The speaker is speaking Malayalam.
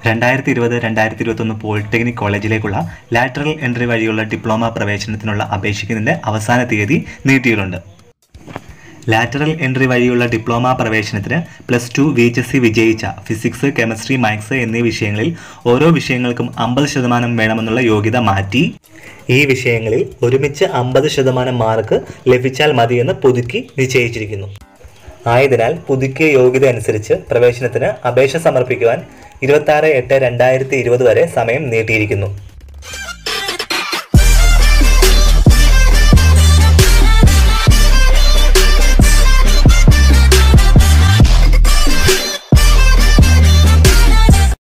2020-2021 പോളിടെക്നിക് കോളേജിലേക്കുള്ള ലാറ്ററൽ എൻട്രി വഴിയുള്ള ഡിപ്ലോമ പ്രവേശനത്തിനുള്ള അപേക്ഷിക്കുന്നതിൻ്റെ അവസാന തീയതി നീട്ടിയിട്ടുണ്ട്. ലാറ്ററൽ എൻട്രി വഴിയുള്ള ഡിപ്ലോമ പ്രവേശനത്തിന് +2 VHSC വിജയിച്ച ഫിസിക്സ്, കെമിസ്ട്രി, മാത്സ് എന്നീ വിഷയങ്ങളിൽ ഓരോ വിഷയങ്ങൾക്കും 50% വേണമെന്നുള്ള യോഗ്യത മാറ്റി ഈ വിഷയങ്ങളിൽ ഒരുമിച്ച് 50% മാർക്ക് ലഭിച്ചാൽ മതിയെന്ന് പുതുക്കി നിശ്ചയിച്ചിരിക്കുന്നു. ആയതിനാൽ പുതുക്കിയ യോഗ്യത അനുസരിച്ച് പ്രവേശനത്തിന് അപേക്ഷ സമർപ്പിക്കുവാൻ 26/8/2020 വരെ സമയം നീട്ടിയിരിക്കുന്നു.